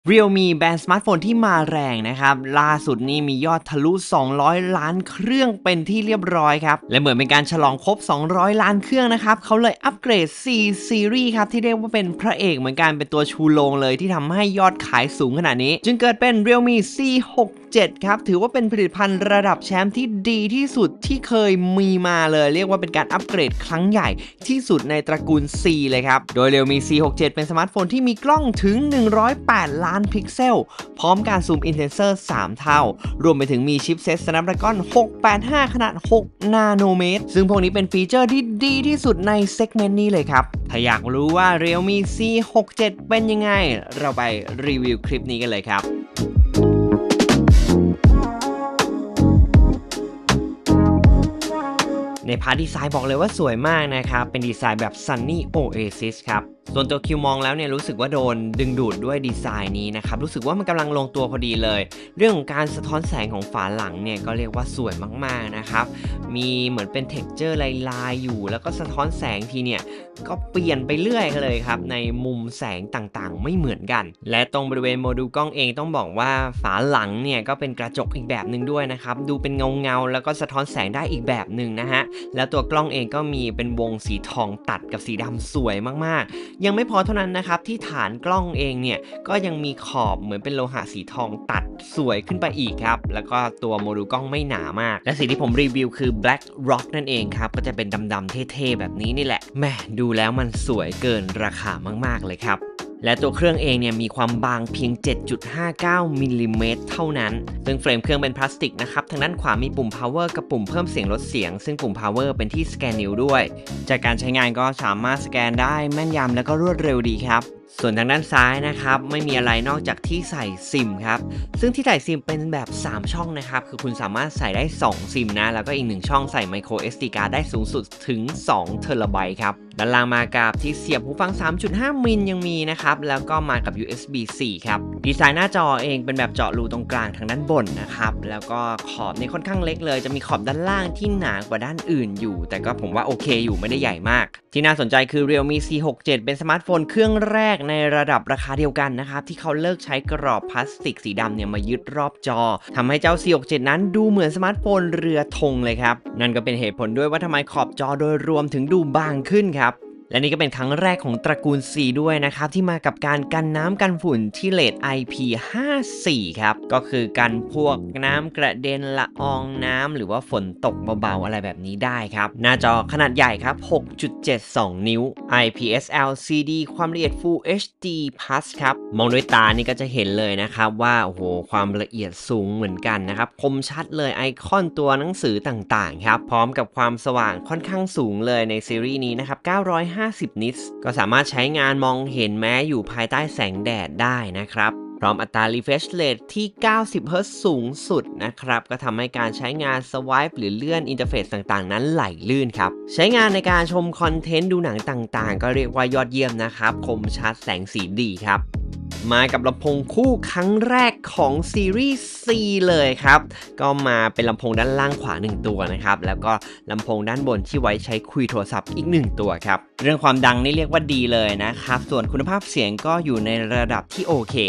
Realme แบรนด์สมาร์ทโฟนที่มาแรงนะครับล่าสุดนี้มียอดทะลุ200ล้านเครื่องเป็นที่เรียบร้อยครับและเหมือนเป็นการฉลองครบ200ล้านเครื่องนะครับเขาเลยอัปเกรด4ซีรีส์ครับที่เรียกว่าเป็นพระเอกเหมือนกันเป็นตัวชูโรงเลยที่ทำให้ยอดขายสูงขนาดนี้จึงเกิดเป็น Realme C67 ครับถือว่าเป็นผลิตภัณฑ์ระดับแชมป์ที่ดีที่สุดที่เคยมีมาเลยเรียกว่าเป็นการอัปเกรดครั้งใหญ่ที่สุดในตระกูล C เลยครับโดย Realme C67 เป็นสมาร์ทโฟนที่มีกล้องถึง108ล้านพิกเซลพร้อมการซูมอินเทนเซอร์3เท่ารวมไปถึงมีชิปเซ็ต Snapdragon 685ขนาด6นาโนเมตรซึ่งพวกนี้เป็นฟีเจอร์ที่ดีที่สุดในเซกเมนต์นี้เลยครับถ้าอยากรู้ว่า Realme C67 เป็นยังไงเราไปรีวิวคลิปนี้กันเลยครับในพาร์ทดีไซน์บอกเลยว่าสวยมากนะครับเป็นดีไซน์แบบ Sunny Oasis ครับส่วนตัวคิวมองแล้วเนี่ยรู้สึกว่าโดนดึงดูดด้วยดีไซน์นี้นะครับรู้สึกว่ามันกำลังลงตัวพอดีเลยเรื่องของการสะท้อนแสงของฝาหลังเนี่ยก็เรียกว่าสวยมากๆนะครับมีเหมือนเป็นเท็กเจอร์ลายๆอยู่แล้วก็สะท้อนแสงทีเนี่ยก็เปลี่ยนไปเรื่อยเลยครับในมุมแสงต่างๆไม่เหมือนกันและตรงบริเวณโมดูลกล้องเองต้องบอกว่าฝาหลังเนี่ยก็เป็นกระจกอีกแบบหนึ่งด้วยนะครับดูเป็นเงาแล้วก็สะท้อนแสงได้อีกแบบหนึ่งนะฮะแล้วตัวกล้องเองก็มีเป็นวงสีทองตัดกับสีดำสวยมากๆยังไม่พอเท่านั้นนะครับที่ฐานกล้องเองเนี่ยก็ยังมีขอบเหมือนเป็นโลหะสีทองตัดสวยขึ้นไปอีกครับแล้วก็ตัวโมดูลกล้องไม่หนามากและสิ่งที่ผมรีวิวคือ Black Rock นั่นเองครับก็จะเป็นดำๆเท่ๆแบบนี้นี่แหละแหมดูแล้วมันสวยเกินราคามากๆเลยครับและตัวเครื่องเองเนี่ยมีความบางเพียง 7.59 มิลลิเมตรเท่านั้นซึ่งเฟรมเครื่องเป็นพลาสติกนะครับทางด้านขวามีปุ่ม power กับปุ่มเพิ่มเสียงลดเสียงซึ่งปุ่ม power เป็นที่สแกนนิ้วด้วยจากการใช้งานก็สามารถสแกนได้แม่นยำและก็รวดเร็วดีครับส่วนทางด้านซ้ายนะครับไม่มีอะไรนอกจากที่ใส่ซิมครับซึ่งที่ใส่ซิมเป็นแบบ3ช่องนะครับคือคุณสามารถใส่ได้2ซิมนะแล้วก็อีก1ช่องใส่ micro SD card ได้สูงสุดถึง2 เทราไบต์ครับด้านล่างมากับที่เสียบหูฟัง 3.5 มิลยังมีนะครับแล้วก็มากับ USB 4 ครับดีไซน์หน้าจอเองเป็นแบบเจาะรูตรงกลางทางด้านบนนะครับแล้วก็ขอบนี่ค่อนข้างเล็กเลยจะมีขอบด้านล่างที่หนากว่าด้านอื่นอยู่แต่ก็ผมว่าโอเคอยู่ไม่ได้ใหญ่มากที่น่าสนใจคือ Realme C67 เป็นสมาร์ทโฟนเครื่องแรกในระดับราคาเดียวกันนะครับที่เขาเลิกใช้กรอบพลาสติกสีดำเนี่ยมายึดรอบจอทำให้เจ้า C67 นั้นดูเหมือนสมาร์ทโฟนเรือธงเลยครับนั่นก็เป็นเหตุผลด้วยว่าทำไมขอบจอโดยรวมถึงดูบางขึ้นครับและนี่ก็เป็นครั้งแรกของตระกูล C ด้วยนะครับที่มากับการกันน้ำกันฝุ่นที่เลด IP54 ครับก็คือกันพวกน้ำกระเด็นละอองน้ำหรือว่าฝนตกเบาๆอะไรแบบนี้ได้ครับหน้าจอขนาดใหญ่ครับ 6.72 นิ้ว IPS LCD ความละเอียด Full HD Plus ครับมองด้วยตานี่ก็จะเห็นเลยนะครับว่าโอ้โหความละเอียดสูงเหมือนกันนะครับคมชัดเลยไอคอนตัวหนังสือต่างๆครับพร้อมกับความสว่างค่อนข้างสูงเลยในซีรีส์นี้นะครับ950 นิตส์ก็สามารถใช้งานมองเห็นแม้อยู่ภายใต้แสงแดดได้นะครับพร้อมอัตรา refresh rate ที่90 Hz สูงสุดนะครับก็ทำให้การใช้งาน swipe หรือเลื่อนอินเทอร์เฟซต่างๆนั้นไหลลื่นครับใช้งานในการชมคอนเทนต์ดูหนังต่างๆก็เรียกว่ายอดเยี่ยมนะครับคมชัดแสงสีดีครับมากับลำโพงคู่ครั้งแรกของซีรีส์ C เลยครับก็มาเป็นลำโพงด้านล่างขวา1ตัวนะครับแล้วก็ลำโพงด้านบนที่ไว้ใช้คุยโทรศัพท์อีก1ตัวครับเรื่องความดังนี่เรียกว่าดีเลยนะครับส่วนคุณภาพเสียงก็อยู่ในระดับที่โอเค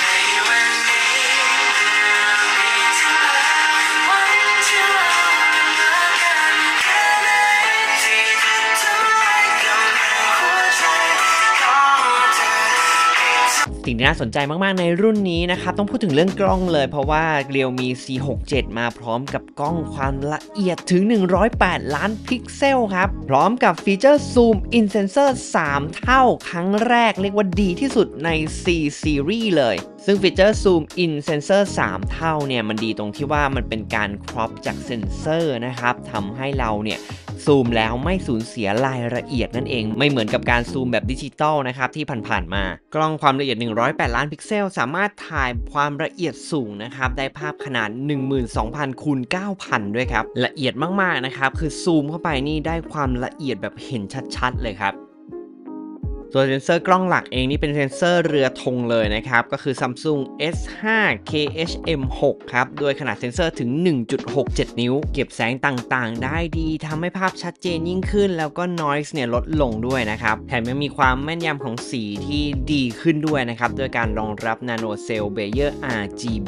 สิ่งที่น่าสนใจมากๆในรุ่นนี้นะครับต้องพูดถึงเรื่องกล้องเลยเพราะว่า Realme C67 มาพร้อมกับกล้องความละเอียดถึง108ล้านพิกเซลครับพร้อมกับฟีเจอร์ Zoom in Sensor 3 เท่าครั้งแรกเรียกว่าดีที่สุดใน C Series เลยซึ่งฟีเจอร์ Zoom in Sensor 3 เท่าเนี่ยมันดีตรงที่ว่ามันเป็นการครอปจากเซนเซอร์นะครับทำให้เราเนี่ยซูมแล้วไม่สูญเสียรายละเอียดนั่นเองไม่เหมือนกับการซูมแบบดิจิตอลนะครับที่ผ่านๆมากล้องความละเอียด108ล้านพิกเซลสามารถถ่ายความละเอียดสูงนะครับได้ภาพขนาด 12,000 คูณ 9,000 ด้วยครับละเอียดมากๆนะครับคือซูมเข้าไปนี่ได้ความละเอียดแบบเห็นชัดๆเลยครับตัวเซ็นเซอร์กล้องหลักเองนี่เป็นเซ็นเซอร์เรือธงเลยนะครับก็คือ Samsung S5 KHM6 ครับด้วยขนาดเซ็นเซอร์ถึง 1.67 นิ้วเก็บแสงต่างๆได้ดีทำให้ภาพชัดเจนยิ่งขึ้นแล้วก็ noise เนี่ยลดลงด้วยนะครับแถมยังมีความแม่นยำของสีที่ดีขึ้นด้วยนะครับด้วยการรองรับ Nano Cell Bayer RGB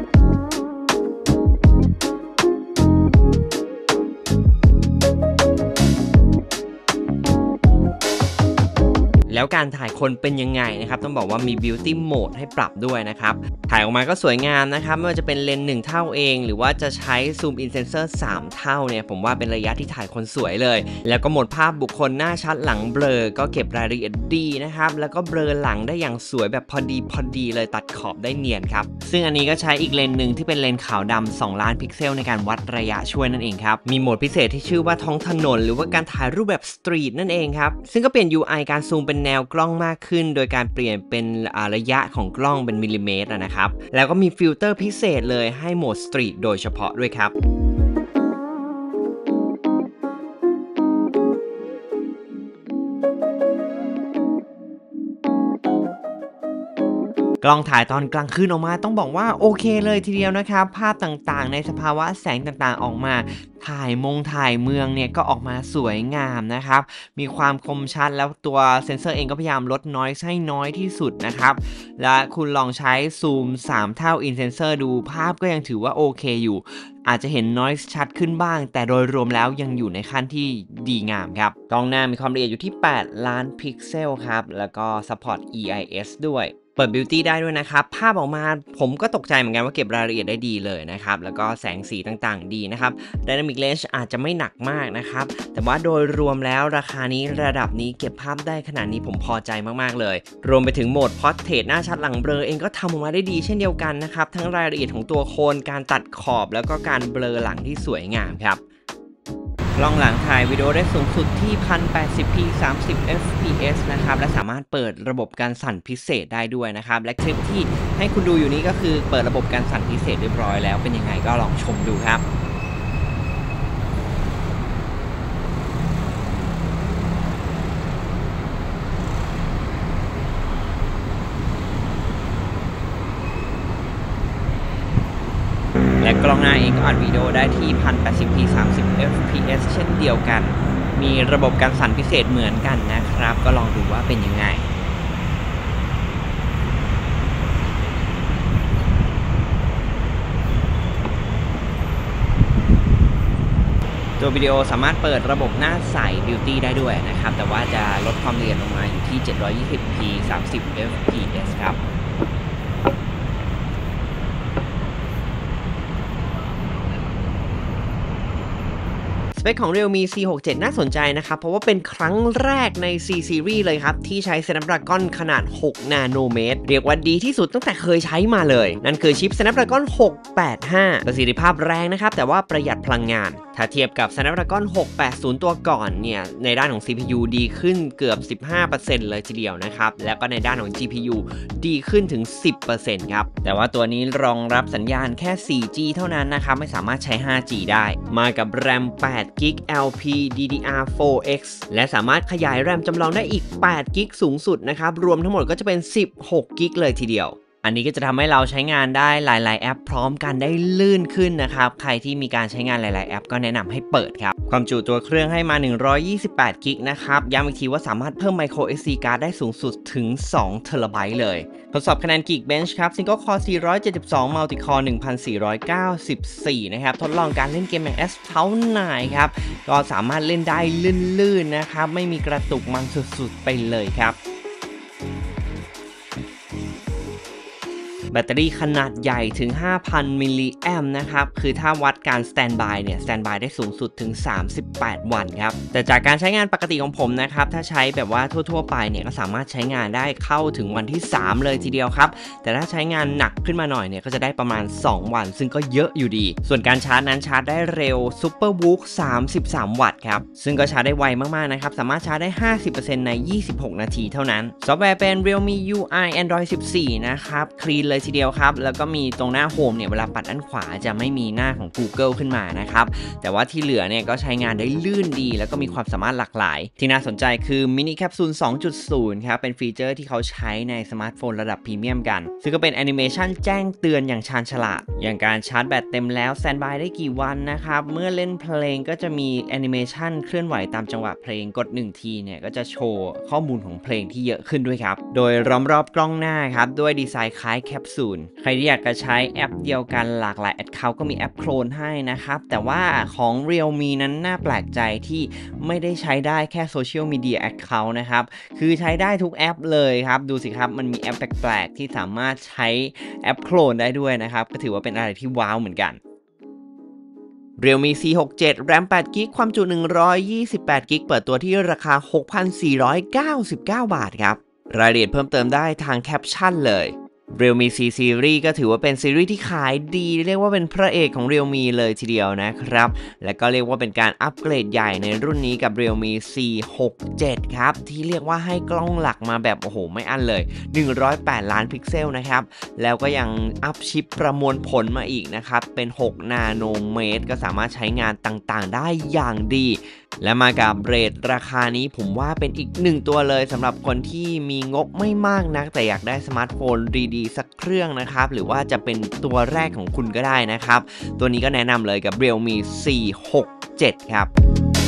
แล้วการถ่ายคนเป็นยังไงนะครับต้องบอกว่ามี Beauty Mode ให้ปรับด้วยนะครับถ่ายออกมาก็สวยงามนะครับไม่ว่าจะเป็นเลนส์1เท่าเองหรือว่าจะใช้ Zoom In Sensor 3 เท่าเนี่ยผมว่าเป็นระยะที่ถ่ายคนสวยเลยแล้วก็โหมดภาพบุคคลหน้าชัดหลังเบลอก็เก็บรายละเอียดดีนะครับแล้วก็เบลอหลังได้อย่างสวยแบบพอดีเลยตัดขอบได้เนียนครับซึ่งอันนี้ก็ใช้อีกเลนส์หนึ่งที่เป็นเลนส์ขาวดำ2 ล้านพิกเซลในการวัดระยะช่วยนั่นเองครับมีโหมดพิเศษที่ชื่อว่าท้องถนนหรือว่าการถ่ายรูปแบบสตรีทนั่นเองครับซึ่งก็เปลี่ยน UI การซูมเป็นแนวกล้องมากขึ้นโดยการเปลี่ยนเป็นระยะของกล้องเป็นมิลลิเมตรนะครับแล้วก็มีฟิลเตอร์พิเศษเลยให้โหมดสตรีทโดยเฉพาะด้วยครับกล้องถ่ายตอนกลางคืนออกมาต้องบอกว่าโอเคเลยทีเดียวนะครับภาพต่างๆในสภาวะแสงต่างๆออกมาถ่ายเมืองเนี่ยก็ออกมาสวยงามนะครับมีความคมชัดแล้วตัวเซ็นเซอร์เองก็พยายามลด noise ให้น้อยที่สุดนะครับและคุณลองใช้ซูม3 เท่า in sensor ดูภาพก็ยังถือว่าโอเคอยู่อาจจะเห็น noise ชัดขึ้นบ้างแต่โดยรวมแล้วยังอยู่ในขั้นที่ดีงามครับกล้องหน้ามีความละเอียดอยู่ที่8 ล้านพิกเซลครับแล้วก็ support EIS ด้วยเปิด Beauty ได้ด้วยนะครับภาพออกมาผมก็ตกใจเหมือนกันว่าเก็บรายละเอียดได้ดีเลยนะครับแล้วก็แสงสีต่างๆดีนะครับ Dynamic Range อาจจะไม่หนักมากนะครับแต่ว่าโดยรวมแล้วราคานี้ระดับนี้เก็บภาพได้ขนาดนี้ผมพอใจมากๆเลยรวมไปถึงโหมด Portrait หน้าชัดหลังเบลอเองก็ทำออกมาได้ดีเช่นเดียวกันนะครับทั้งรายละเอียดของตัวโคนการตัดขอบแล้วก็การเบลอหลังที่สวยงามครับกล้องหลังถ่ายวิดีโอได้สูงสุดที่ 1080p 30 fps นะครับและสามารถเปิดระบบการสั่นพิเศษได้ด้วยนะครับและคลิปที่ให้คุณดูอยู่นี้ก็คือเปิดระบบการสั่นพิเศษเรียบร้อยแล้วเป็นยังไงก็ลองชมดูครับและกล้องหน้าเองก็อัดวิดีโอได้ที่ 1080p 30 fps เช่นเดียวกันมีระบบการสั่นพิเศษเหมือนกันนะครับก็ลองดูว่าเป็นยังไงตัววิดีโอสามารถเปิดระบบหน้าใส Beauty ได้ด้วยนะครับแต่ว่าจะลดความละเอียดลงมาอยู่ที่ 720p 30 fps ครับสเปคของ Realme C67 น่าสนใจนะครับเพราะว่าเป็นครั้งแรกใน C Series เลยครับที่ใช้ Snapdragon ขนาด6 นาโนเมตรเรียกว่าดีที่สุดตั้งแต่เคยใช้มาเลยนั่นคือชิป Snapdragon 685ประสิทธิภาพแรงนะครับแต่ว่าประหยัดพลังงานถ้าเทียบกับ Snapdragon 680 ตัวก่อนเนี่ยในด้านของ CPU ดีขึ้นเกือบ 15% เลยทีเดียวนะครับแล้วก็ในด้านของ GPU ดีขึ้นถึง 10% ครับแต่ว่าตัวนี้รองรับสัญญาณแค่ 4G เท่านั้นนะครับไม่สามารถใช้ 5G ได้มากับ RAM 8GB LPDDR4X และสามารถขยาย RAM จำลองได้อีก 8GB สูงสุดนะครับรวมทั้งหมดก็จะเป็น 16GB เลยทีเดียวอันนี้ก็จะทำให้เราใช้งานได้หลายๆแอปพร้อมกันได้ลื่นขึ้นนะครับใครที่มีการใช้งานหลายๆแอปก็แนะนำให้เปิดครับความจุตัวเครื่องให้มา 128GB นะครับย้ำอีกทีว่าสามารถเพิ่ม micro SD card ได้สูงสุดถึง 2TB เลยทดสอบคะแนน Geekbench ครับ Single Core 472 Multi Core 1494 นะครับทดลองการเล่นเกมอย่าง Asphalt 9 ครับก็สามารถเล่นได้ลื่นๆนะครับไม่มีกระตุกมันสุดๆไปเลยครับแบตเตอรี่ขนาดใหญ่ถึง 5,000 มิลลิแอมป์นะครับคือถ้าวัดการสแตนด์บายเนี่ยสแตนด์บายได้สูงสุดถึง38วันครับแต่จากการใช้งานปกติของผมนะครับถ้าใช้แบบว่าทั่วๆไปเนี่ยก็สามารถใช้งานได้เข้าถึงวันที่3เลยทีเดียวครับแต่ถ้าใช้งานหนักขึ้นมาหน่อยเนี่ยก็จะได้ประมาณ2วันซึ่งก็เยอะอยู่ดีส่วนการชาร์จนั้นชาร์จได้เร็ว SuperVOOC 33 วัตต์ครับซึ่งก็ชาร์จได้ไวมากๆนะครับสามารถชาร์จได้ 50% ใน 26 นาทีเท่านั้นซอฟต์แวร์เป็น Realme UI Android 14 นะครับคลีนเลยทีเดียวครับแล้วก็มีตรงหน้าโฮมเนี่ยเวลาปัดด้านขวาจะไม่มีหน้าของ Google ขึ้นมานะครับแต่ว่าที่เหลือเนี่ยก็ใช้งานได้ลื่นดีแล้วก็มีความสามารถหลากหลายที่น่าสนใจคือ Mini Capsule 2.0 ครับเป็นฟีเจอร์ที่เขาใช้ในสมาร์ทโฟนระดับพรีเมียมกันซึ่งก็เป็นแอนิเมชันแจ้งเตือนอย่างชาญฉลาดอย่างการชาร์จแบตเต็มแล้วแซนด์บายได้กี่วันนะครับเมื่อเล่นเพลงก็จะมีแอนิเมชันเคลื่อนไหวตามจังหวะเพลงกด1ทีเนี่ยก็จะโชว์ข้อมูลของเพลงที่เยอะขึ้นด้วยครับโดยล้อมรอบกล้องหน้าครับด้วยดีไซน์คล้ายแคปซูลใครที่อยากจะใช้แอปเดียวกันหลากหลายแอคเคาท์ก็มีแอปโคลนให้นะครับแต่ว่าของ Realme นั้นน่าแปลกใจที่ไม่ได้ใช้ได้แค่โซเชียลมีเดียแอคเคาท์นะครับคือใช้ได้ทุกแอปเลยครับดูสิครับมันมีแอปแปลกๆที่สามารถใช้แอปโคลนได้ด้วยนะครับก็ถือว่าเป็นอะไรที่ว้าวเหมือนกัน Realme C67 RAM 8GB ความจุ128GB เปิดตัวที่ราคา 6,499 บาทครับรายละเอียดเพิ่มเติมได้ทางแคปชั่นเลย Realme C Series ก็ถือว่าเป็นซีรีส์ที่ขายดีเรียกว่าเป็นพระเอกของ Realme เลยทีเดียวนะครับและก็เรียกว่าเป็นการอัปเกรดใหญ่ในรุ่นนี้กับ Realme C67 ครับที่เรียกว่าให้กล้องหลักมาแบบโอ้โหไม่อั้นเลย108ล้านพิกเซลนะครับแล้วก็ยังอัพชิปประมวลผลมาอีกนะครับเป็น6นาโนเมตรก็สามารถใช้งานต่างๆได้อย่างดีและมากับเรทราคานี้ผมว่าเป็นอีกหนึ่งตัวเลยสำหรับคนที่มีงบไม่มากนักแต่อยากได้สมาร์ทโฟนดีๆสักเครื่องนะครับหรือว่าจะเป็นตัวแรกของคุณก็ได้นะครับตัวนี้ก็แนะนำเลยกับ Realme C67 ครับ